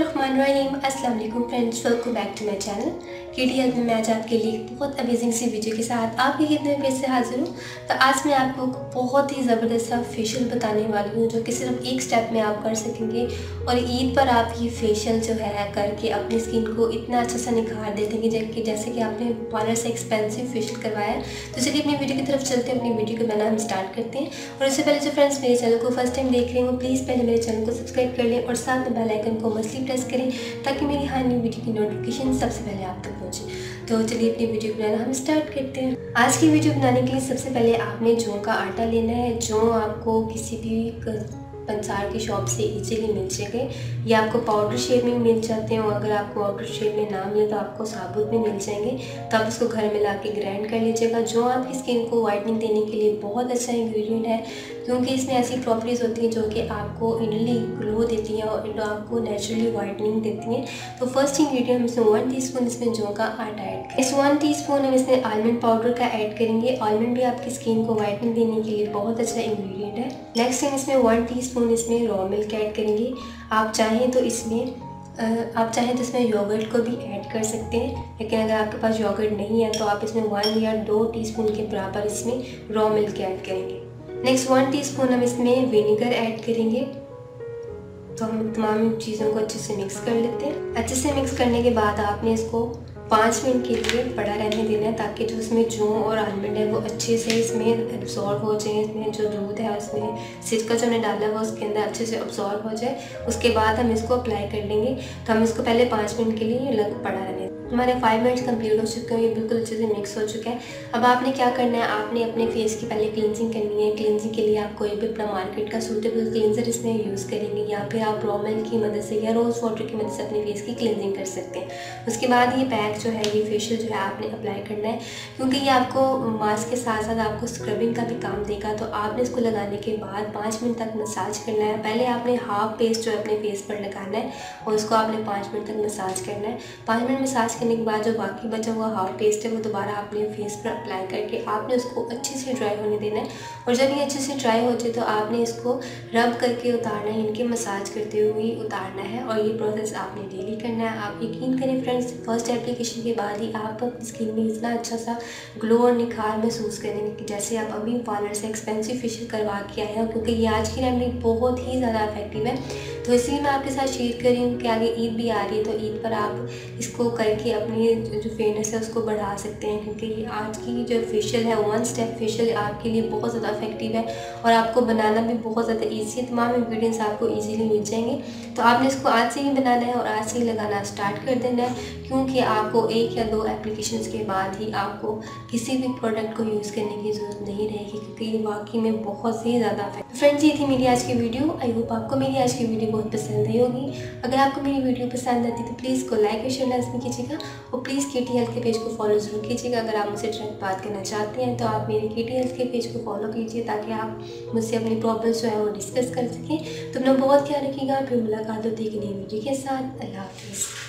बिस्मिल्लाहिर्रहमानिर्रहीम। अस्सलाम वालेकुम friends, welcome back to my channel KTL में। मैं आज आपके लिए बहुत अमेजिंग सी वीडियो के साथ आपकी खिदमत में फिर से हाजिर हूँ। तो आज मैं आपको बहुत ही ज़बरदस्त सा फेशियल बताने वाली हूँ जो कि सिर्फ एक स्टेप में आप कर सकेंगे और ईद पर आप ये फेशियल जो है करके अपनी स्किन को इतना अच्छा सा निखार दे देंगे जैसे कि आपने पार्लर से एक्सपेंसिव फेशियल करवाया है। तो चलिए अपनी वीडियो की तरफ चलते हैं, अपनी वीडियो को बनाना हम स्टार्ट करते हैं। और उससे पहले जो फ्रेंड्स मेरे चैनल को फर्स्ट टाइम देख रहे हो प्लीज़ पहले मेरे चैनल को सब्सक्राइब कर लें और साथ में बेल आइकन को मस्टली प्रेस करें ताकि मेरी हर नई वीडियो की नोटिफिकेशन सबसे पहले आप तक पहुंचे। तो चलिए अपनी वीडियो बनाना हम स्टार्ट करते हैं। आज की वीडियो बनाने के लिए सबसे पहले आपने जौ का आटा लेना है। जौ आपको किसी भी पंसार की शॉप से इजीली मिल जाएंगे या आपको पाउडर शेप में मिल जाते हैं। अगर आपको पाउडर शेप में ना मिले तो आपको साबुत में मिल जाएंगे। तो आप इसको घर में ला के ग्राइंड कर लीजिएगा। जो आपकी स्किन को वाइटनिंग देने के लिए बहुत अच्छा इंग्रेडिएंट है क्योंकि इसमें ऐसी प्रॉपर्टीज़ होती हैं जो कि आपको इनली ग्लो देती हैं और आपको नेचुरली वाइटनिंग देती हैं। तो फर्स्ट इंग्रेडिएंट हम इसमें 1 टीस्पून इसमें जौ का आटा ऐड करें। इस 1 टीस्पून हम इसमें आलमंड पाउडर का ऐड करेंगे। आलमंड भी आपकी स्किन को वाइटनिंग देने के लिए बहुत अच्छा इंग्रेडिएंट है। नेक्स्ट हम इसमें 1 टीस्पून इसमें रॉ मिल्क ऐड करेंगे। आप चाहें तो इसमें योगर्ट को भी ऐड कर सकते हैं, लेकिन अगर आपके पास योगर्ट नहीं है तो आप इसमें 1 या 2 टीस्पून के बराबर इसमें रॉ मिल्क ऐड करेंगे। नेक्स्ट 1 टीस्पून हम इसमें विनेगर ऐड करेंगे। तो हम तमाम चीज़ों को अच्छे से मिक्स कर लेते हैं। अच्छे से मिक्स करने के बाद आपने इसको 5 मिनट के लिए पड़ा रहने देना है ताकि जो इसमें जौ और आलमंड है वो अच्छे से इसमें एब्जॉर्ब हो जाए। इसमें जो दूध है उसमें सिरका जो हमने डाला है वो उसके अंदर अच्छे से एब्जॉर्ब हो जाए। उसके बाद हम इसको अप्लाई कर लेंगे। तो हम इसको पहले 5 मिनट के लिए अलग पड़ा रहने। हमारे 5 मिनट्स कंप्लीट हो चुके हैं, ये बिल्कुल अच्छे से मिक्स हो चुका है। अब आपने क्या करना है, आपने अपने फेस की पहले क्लींजिंग करनी है। क्लींजिंग के लिए आप कोई भी अपना मार्केट का सूटेबल क्लींजर इसमें यूज़ करेंगे या फिर आप रॉ मिल्क की मदद से या रोज़ वाटर की मदद से अपने फेस की क्लींजिंग कर सकते हैं। उसके बाद ये पैक जो है, ये फेशियल जो है आपने अप्लाई करना है क्योंकि ये आपको मास्क के साथ साथ आपको स्क्रबिंग का भी काम देगा। तो आपने इसको लगाने के बाद 5 मिनट तक मसाज करना है। पहले आपने हाफ पेस्ट जो है अपने फेस पर लगाना है और उसको आपने 5 मिनट तक मसाज करना है। 5 मिनट मसाज करने के बाद जो बाकी बचा हुआ हाफ पेस्ट है वो दोबारा आपने फेस पर अप्लाई करके आपने उसको अच्छे से ड्राई होने देना है। और जब ये अच्छे से ड्राई हो जाए तो आपने इसको रब करके उतारना है, इनके मसाज करते हुए उतारना है। और ये प्रोसेस आपने डेली करना है। आप यकीन करें फ्रेंड्स, फर्स्ट एप्लीकेशन के बाद ही आप अपनी स्किन में इतना अच्छा सा ग्लो और निखार महसूस करेंगे कि जैसे आप अभी पार्लर से एक्सपेंसिव फेशियल करवा के आए हो, क्योंकि ये आज की रेमेडी बहुत ही ज़्यादा इफेक्टिव है। तो इसलिए मैं आपके साथ शेयर कर रही हूँ कि आगे ईद भी आ रही है तो ईद पर आप इसको करके अपनी जो फेयरनेस है उसको बढ़ा सकते हैं क्योंकि ये आज की जो फेशियल है 1 स्टेप फेशियल आपके लिए बहुत ज़्यादा इफेक्टिव है और आपको बनाना भी बहुत ज़्यादा ईजी है। तमाम इंग्रेडिएंट्स आपको ईजीली मिल जाएंगे। तो आपने इसको आज से ही बनाना है और आज से ही लगाना स्टार्ट कर देना है क्योंकि आपको 1 या 2 एप्लीकेशंस के बाद ही आपको किसी भी प्रोडक्ट को यूज़ करने की ज़रूरत नहीं रहेगी क्योंकि ये वाकई में बहुत ही ज़्यादा इफेक्टिव। फ्रेंड्स, ये थी मेरी आज की वीडियो। आई होप आपको मेरी आज की वीडियो बहुत पसंद आई होगी। अगर आपको मेरी वीडियो पसंद आती तो प्लीज़ को लाइक और शेयर लाजमी कीजिएगा और प्लीज़ KTL के पेज को फॉलो ज़रूर कीजिएगा। अगर आप मुझसे डायरेक्ट बात करना चाहते हैं तो आप मेरे KTL के पेज को फॉलो कीजिए ताकि आप मुझसे अपनी प्रॉब्लम्स जो है वो डिस्कस कर सकें। तो अपना बहुत ख्याल रखिएगा। फिर मुलाकात होती है एक नई वीडियो के साथ। अल्लाह हाफिज़।